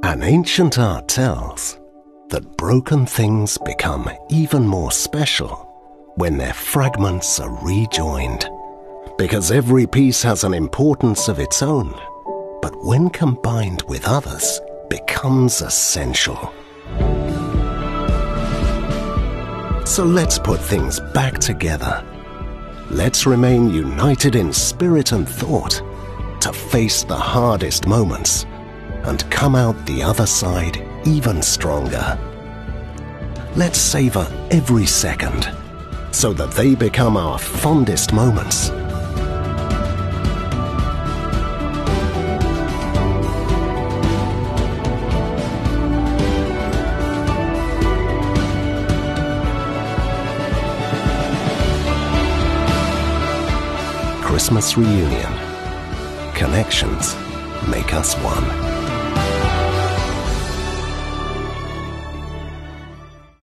An ancient art tells that broken things become even more special when their fragments are rejoined, because every piece has an importance of its own, but when combined with others, becomes essential. So let's put things back together. Let's remain united in spirit and thought to face the hardest moments and come out the other side even stronger. Let's savor every second so that they become our fondest moments. Christmas reunion. Connections make us one.